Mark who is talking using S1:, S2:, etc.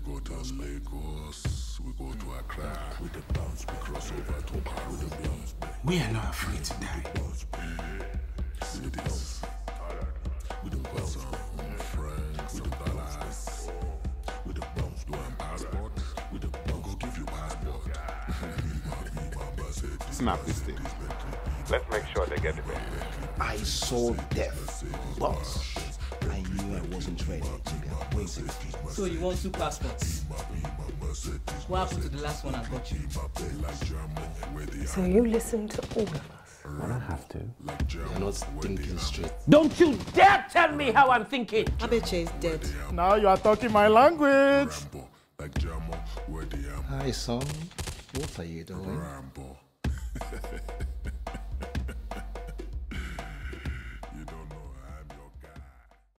S1: go to Lagos, we go to Accra. With the bounce, we cross over to Car with the bounce.
S2: We are not afraid to die.
S1: See this. With the bounce, some friends, some dollars. With the bounce, do a passport. With the bounce, go give you passport.
S3: Snap this thing. Let's make sure they get it back.
S4: I saw death, but I knew I wasn't ready to be appointed.
S5: So you want 2 passports? What happened to the last one I got you?
S6: So you listen to all of us?
S4: I don't have to. You're not thinking straight.
S2: Don't you dare tell me how I'm thinking!
S5: Abeche is dead.
S7: Now you are talking my language.
S4: Hi, son. What are you doing?